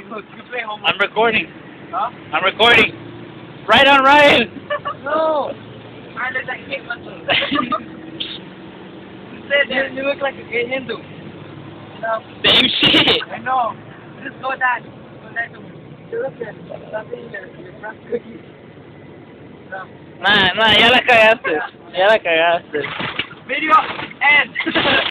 You play homework. I'm recording. Huh? I'm recording. Right on Ryan. No. I look like a Hindu. You look like a gay Hindu. No. Same shit. I know. Just go that. Go that to me. Look at something here. Your front cookie. No. Nah, ya la cagaste. Ya la cagaste. Video end.